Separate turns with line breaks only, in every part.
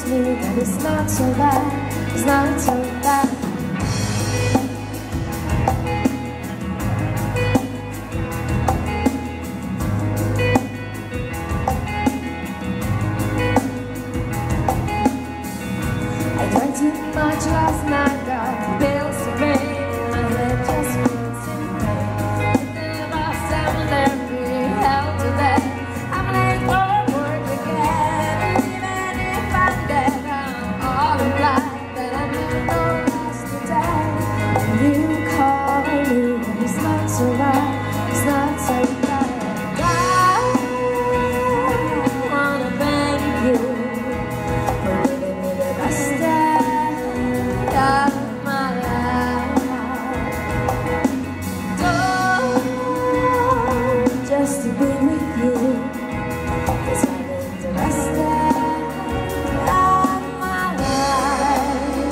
me that it's not so bad, it's not so bad. I drank too much last night, got the bills to pay, my head just feels in pain. Thinking about seminary, hell to bed, I'm late for work again. Even if I'm dead, I'm all alive, but I never lost the day. When you call me, it's not so right, it's not so bad. I wanna thank you for giving me the best day of my life. Oh, just to be with you, 'cause I need the best day of my life.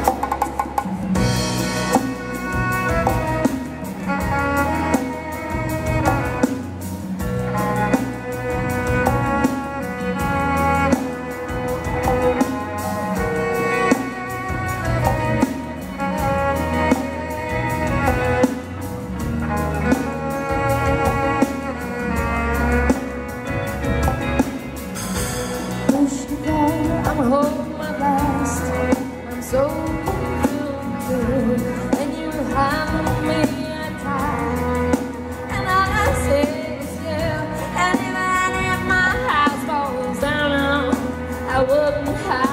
I'm holding my best, I'm so good, and you have me tight, and all I say is you, and even if my house falls down, I wouldn't hide.